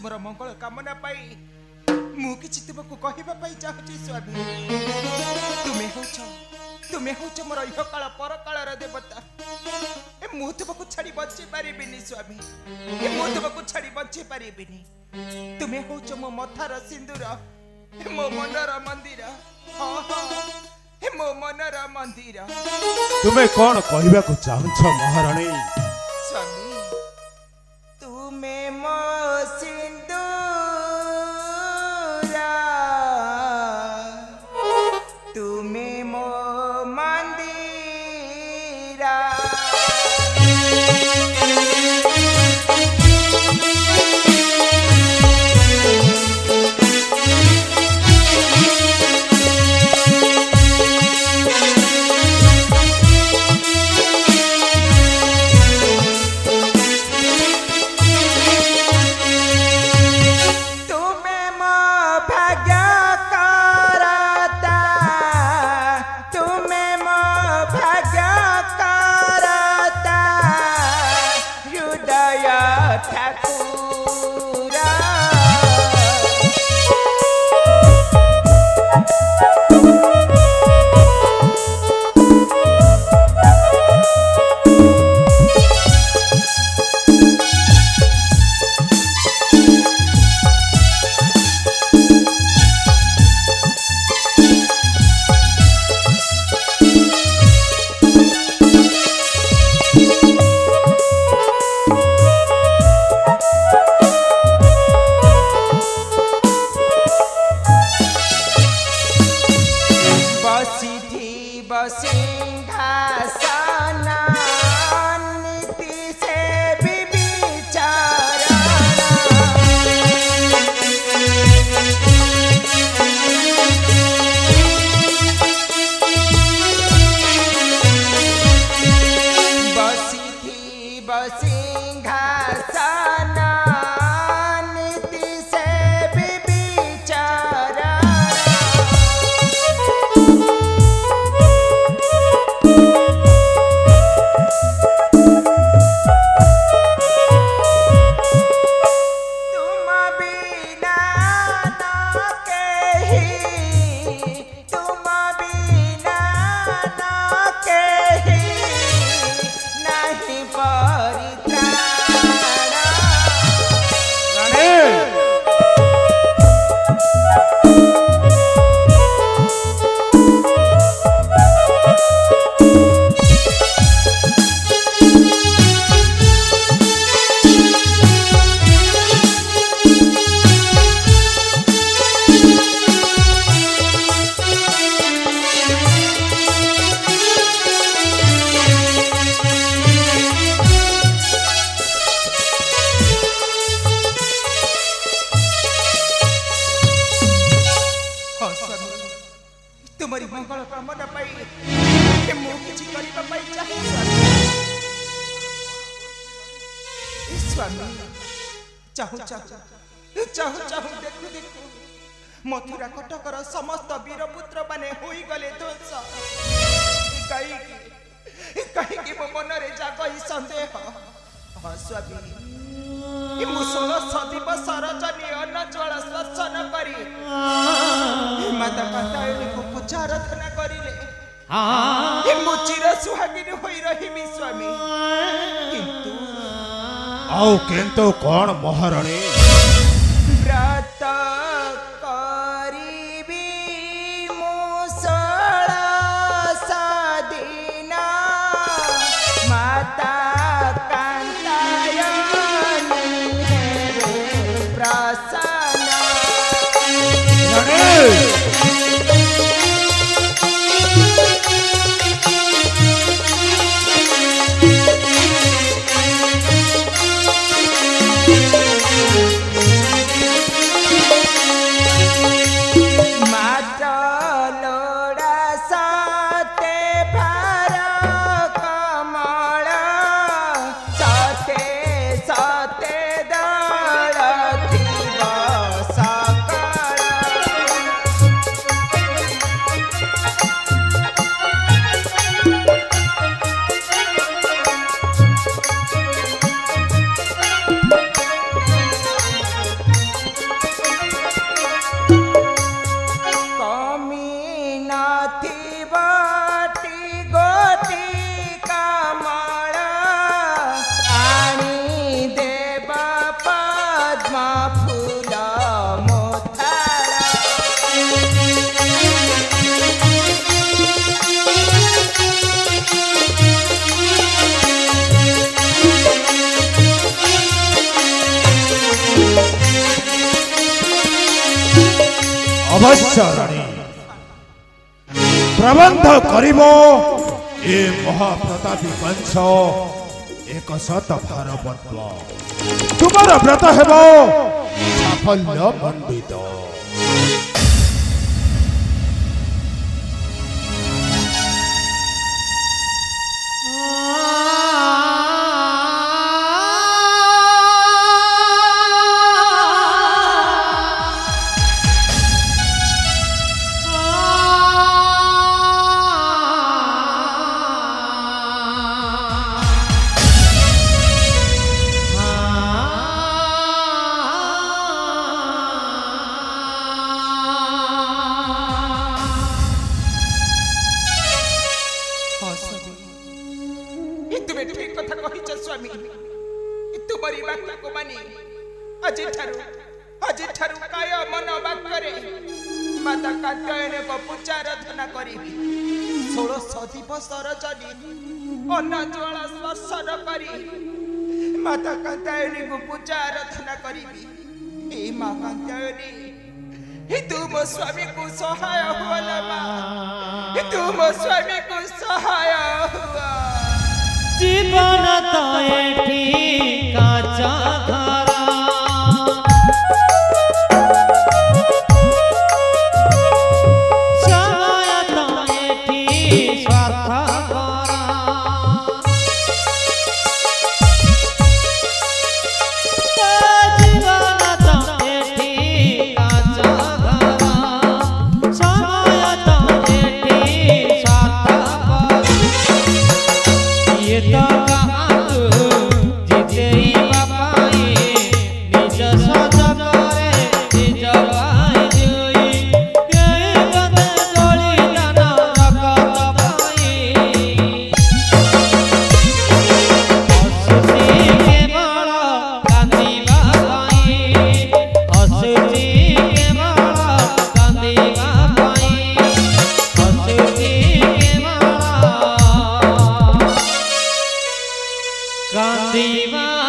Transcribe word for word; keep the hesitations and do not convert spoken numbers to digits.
तुमर मंगल कामना पाई मु किछि तुमको कहबा पाई चाहूची स्वामी। तुमे होछ तुमे होछ मोर इह काल पर कालर देवता। ए मु तुमको छाड़ी बंची पारिबिनी स्वामी। ए मु तुमको छाड़ी बंची पारिबिनी। तुमे होछ मो मथार सिंदूर मो मनर मंदिर। हां हां ए मो मनर मंदिर। तुमे कोन कहबा को चाहछ महारानी? स्वामी तुमे मो सिंदूर तुमे मो मंदिर। तुम्हारी मंगल कामना पाई मु किछि करिबा पाई चाहे स्वामी। चाहू चाहू चाहू चाहू देखु देखु मथुरा कटकर समस्त वीरपुत्र माने होई गले ध्वंस। कहीं कहीं मो मन रे जागई संदेह। हाँ स्वामी मुसोल सदीप सरजनी अन्न ज्वाला स्पर्शन करी माता कात्यायनी को पूजाराधना करिले मु चिर सुहागिनी होई रहिबी स्वामी। किंतु आओ किंतु कौन महारानी? व्रत करिबी मुसोल सदीना माता अवश्य रानी प्रबंध करिबो ए महाप्रतापी वंश एक शत भारवत्व तुमर व्रत हेबो साफल्य मंडित। माता कांतायनी को पूजा आराधना करीबी हे मां कांतायनी हे तू मो स्वामी को सहाय हुआ ना मां हे तू मो स्वामी को सहाय हुआ। जीवन तो एठी काचा घरा समय तो एठी स्वार्थ कांदीवा